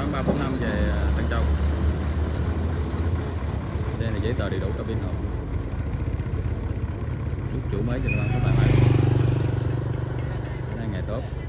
8345 về Tân Châu. Xe này giấy tờ đầy đủ, cabin hộp. Chúc chủ mới cho các bạn số tài mai. Hôm nay ngày tốt.